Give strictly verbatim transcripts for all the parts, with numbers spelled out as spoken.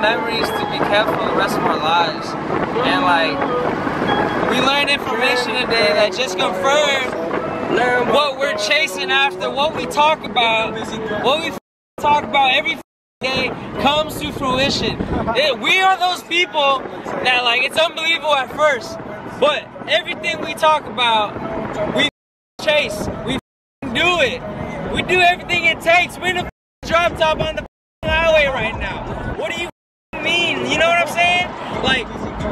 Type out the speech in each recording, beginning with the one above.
memories to be kept for the rest of our lives. And like, we learned information today that just confirmed what we're chasing after, what we talk about, what we talk about every day comes to fruition. It, we are those people that like, it's unbelievable at first, but everything we talk about, we chase, we do it. We do everything it takes. We're in a drop top on the highway right now. What do you mean? You know what I'm saying? Like,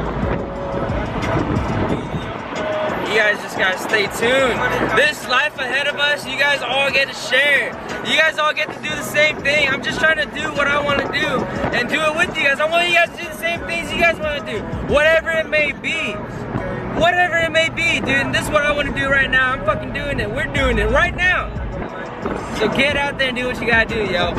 you guys just gotta stay tuned. This life ahead of us, you guys all get to share. You guys all get to do the same thing. I'm just trying to do what I want to do and do it with you guys. I want you guys to do the same things you guys want to do. Whatever it may be. Whatever it may be, dude. And this is what I want to do right now. I'm fucking doing it. We're doing it right now. So get out there and do what you gotta do, yo.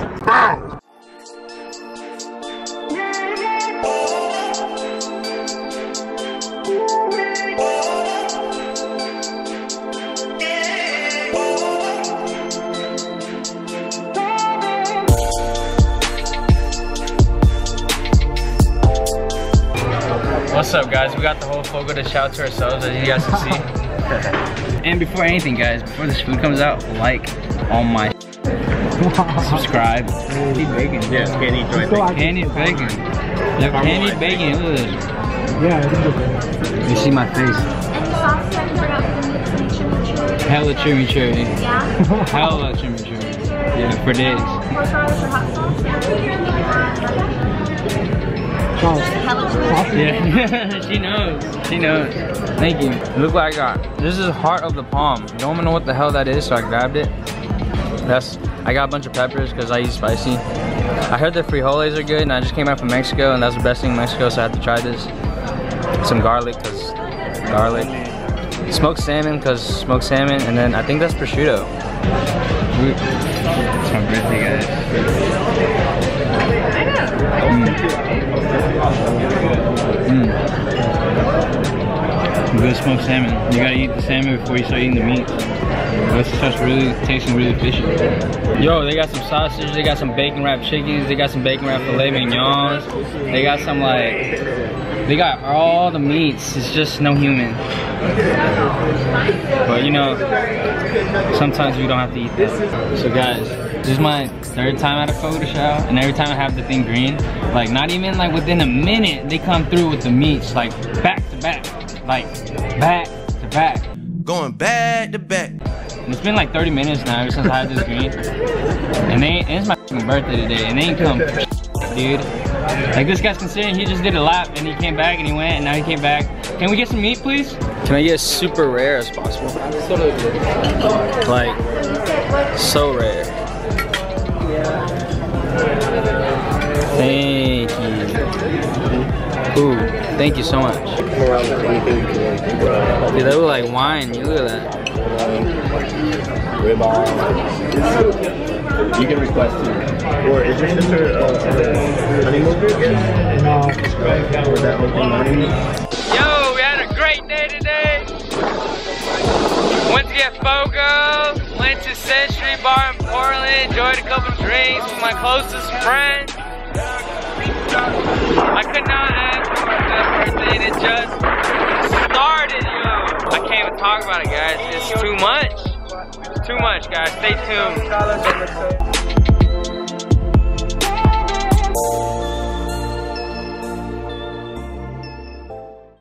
What's up, guys? We got the whole Fogo De Chao to ourselves, as you guys can see. And before anything, guys, before this food comes out, like all my subscribe. Candied bacon. Yeah, candied bacon. Candied bacon. Yeah, candied bacon. Look at this. Yeah. You see my face. And the sauce that you forgot for the Hella chimichurri. Yeah. Hella chimichurri. Yeah, for days. Horseradish or hot sauce? Yeah, she knows. She knows. Thank you. Look what I got. This is heart of the palm. Don't even know what the hell that is, so I grabbed it. That's. I got a bunch of peppers because I eat spicy. I heard the frijoles are good, and I just came back from Mexico, and that's the best thing in Mexico, so I had to try this. Some garlic, cause garlic. Smoked salmon, cause smoked salmon, and then I think that's prosciutto. It's my birthday, guys. Mm. Mm. Good smoked salmon. You gotta eat the salmon before you start eating the meat. This starts really tasting really fishy. Yo, they got some sausage, they got some bacon wrapped chickens, they got some bacon wrapped filet mignons, they got some like, they got all the meats. It's just no human. But you know, sometimes we don't have to eat that. So guys, this is my third time at a Fogo De Chao, and every time I have the thing green, like not even like within a minute, they come through with the meats, like back to back, like back to back. Going back to back. And it's been like thirty minutes now ever since I had this green. And they, and it's my fucking birthday today, and they ain't come, dude. Like this guy's considering he just did a lap, and he came back, and he went, and now he came back. Can we get some meat, please? Can I get super rare as possible? Like, so rare. Thank you. Ooh, thank you so much. Dude, they look like wine. You look at that. You can request it. Or is your sister uh, honeymoon? No. Yo, we had a great day today. Went to get Fogo. Went to Century Bar in Portland. Enjoyed a couple drinks with my closest friend. I could not ask for my best birthday, and it just started, yo. I can't even talk about it, guys. It's too much. It's too much, guys. Stay tuned.